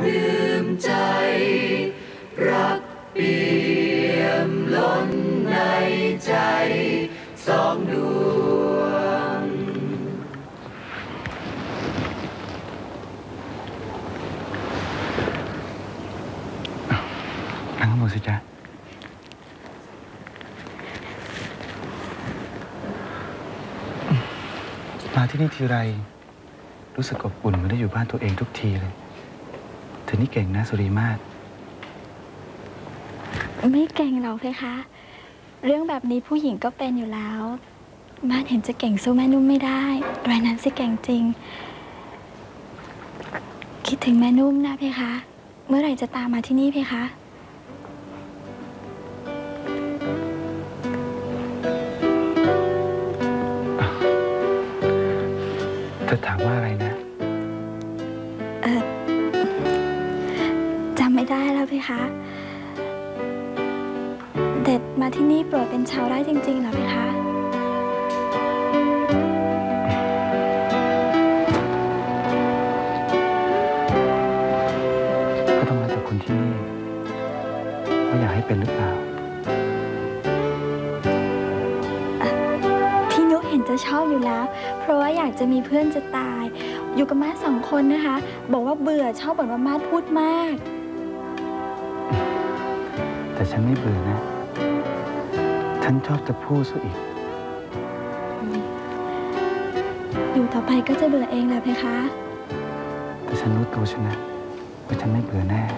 ปลื้มใจรักเปี่ยมล้นในใจสองดวงนั่งข้างบนสิจ๊ะมาที่นี่ทีไรรู้สึกอบอุ่นเหมือนได้อยู่บ้านตัวเองทุกทีเลยเธอนี่เก่งนะสุรีมาศไม่เก่งหรอกเพคะ เรื่องแบบนี้ผู้หญิงก็เป็นอยู่แล้วมาศเห็นจะเก่งสู้แม่นุ่มไม่ได้รายนั้นสิเก่งจริงคิดถึงแม่นุ่มนะเพคะเมื่อไหร่จะตามมาที่นี่เพคะเธอถามว่าอะไรนะจำไม่ได้แล้วเพคะเด็ดมาที่นี่โปรดเป็นชาวไร่จริงๆเหรอเพคะก็ต้องแล้วแต่คนที่นี่ว่าอยากให้เป็นหรือเปล่าพี่นุเห็นจะชอบอยู่แล้วเพราะว่าอยากจะมีเพื่อนจะตายอยู่กับมาส2 คนนะคะบอกว่าเบื่อชอบบ่นว่ามาพูดมากแต่ฉันไม่เบื่อนะฉันชอบจะพูดซะอีกอยู่ต่อไปก็จะเบื่อเองแหละเพคะแต่ฉันรู้ตัวฉันนะว่าฉันไม่เบื่อแน่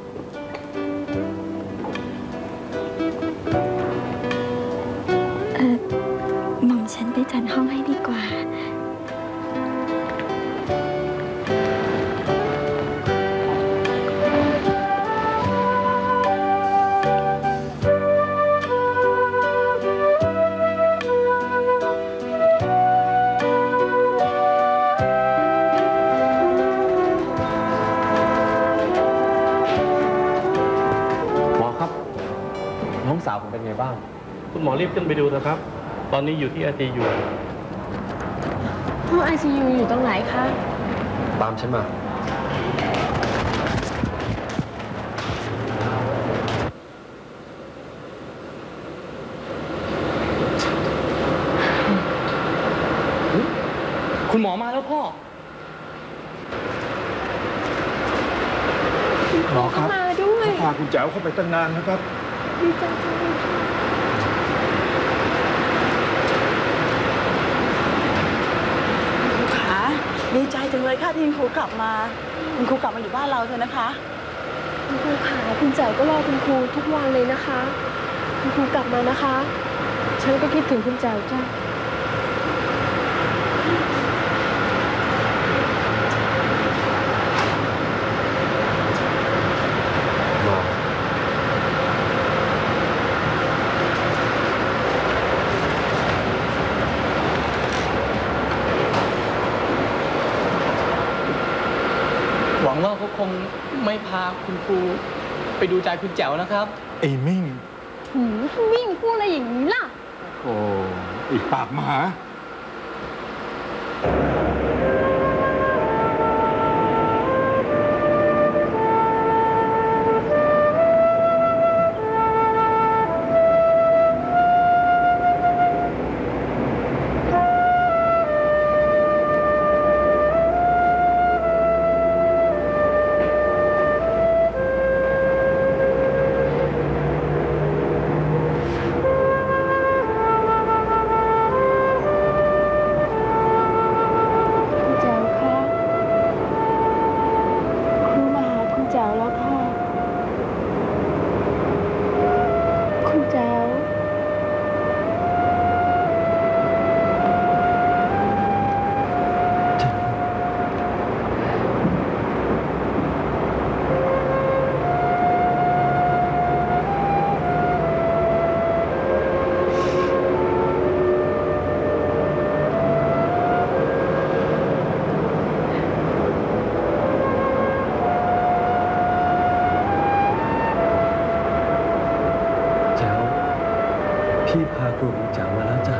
หม่อมฉันไปจัดห้องให้ดีกว่าน้องสาวผมเป็นไงบ้างคุณหมอรีบขึ้นไปดูนะครับ ตอนนี้อยู่ที่ ICU ห้อง ICU อยู่ตรงไหนคะตามฉันมาคุณหมอมาแล้วพ่อหมอครับมาด้วยพาคุณแจ๋วเข้าไปตั้งนานนะครับดีใจจังเลยค่ะดีใจจังเลยค่ะที่คุณครูกลับมาคุณครูกลับมาอยู่บ้านเราเถอะนะคะคุณครูค่ะคุณแจ๋วก็รอคุณครูทุกวันเลยนะคะคุณครูกลับมานะคะฉันก็คิดถึงคุณแจ๋วจ้ะหวังว่าเขาคงไม่พาคุณครูไปดูใจคุณแจ๋วนะครับไอ้มิ่งมิ่งพูดอะไรอย่างนี้ล่ะโอ้อีกปากหมาพี่พากลุ่มจ๋ามาแล้วจ้ะ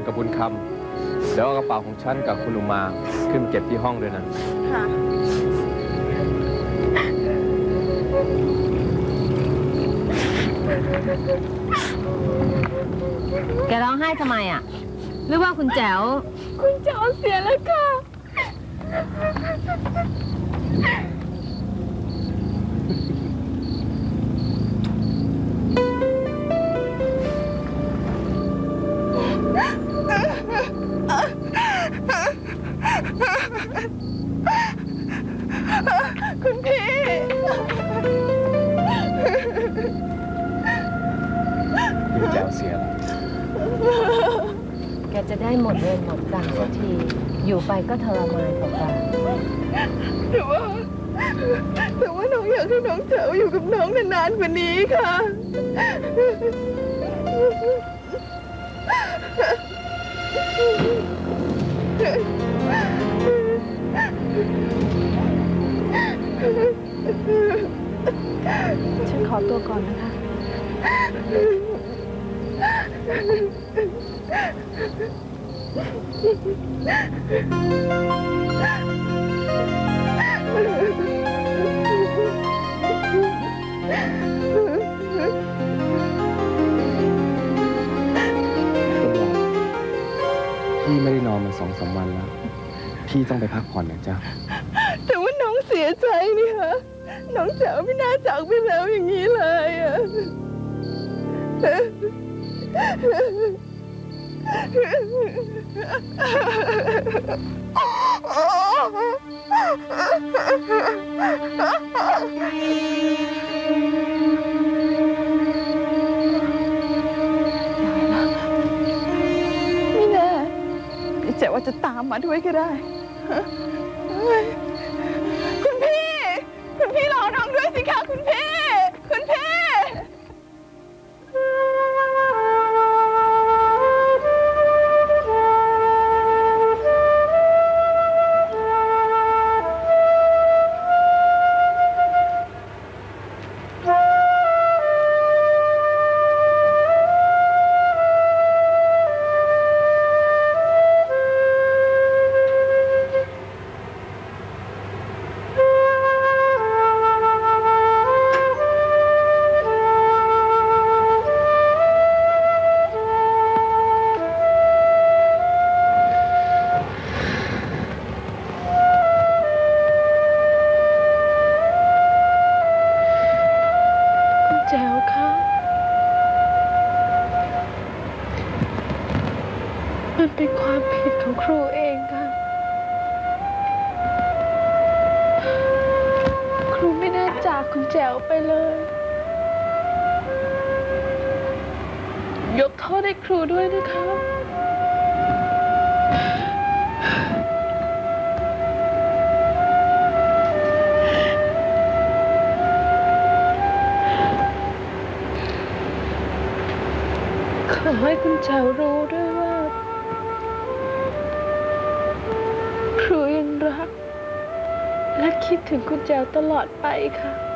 กับบุญคำเดี๋ยวเอากระเป๋าของฉันกับคุณอุมาขึ้นเก็บที่ห้องด้วยนะค่ะแกร้องไห้ทำไมอ่ะ หรือว่าคุณแจ๋วคุณเจ้าเสียแล้วค่ะคุณพี่คุณแจ๋วเสียแล้วแกจะได้หมดเวรหมดกรรมสักที อยู่ไปก็ทรมานเปล่าแต่ว่าน้องอยากให้น้องแจ๋วอยู่กับน้องนานๆกว่านี้ค่ะฉันขอตัวก่อนนะคะพี่ไม่ได้นอนมา2-3 วันแล้ว พี่ต้องไปพักผ่อนนะจ๊ะแต่ว่าน้องเสียใจนี่ค่ะ น้องแจ๋วไม่น่าจากไปแล้วอย่างนี้เลยอะ ไม่แน่พี่แจ๋วว่าจะตามมาด้วยก็ได้ คุณพี่รอน้องด้วยสิคะคุณพี่ คุณพี่ แจ๋วคะมันเป็นความผิดของครูเองค่ะ ครูไม่น่าจากคุณแจ๋วไปเลย ยกโทษให้ครูด้วยนะคะ ขอให้คุณแจ๋วรู้ด้วยว่า ครูยังรัก และคิดถึงคุณแจ๋วตลอดไปค่ะ